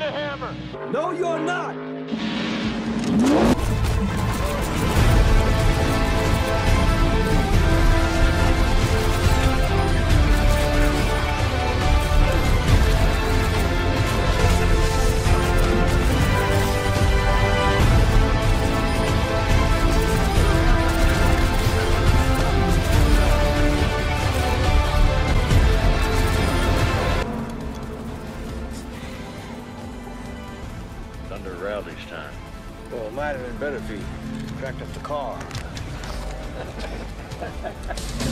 the hammer! No, you're not! Under Rowdy's time. Well, it might have been better if he tracked up the car.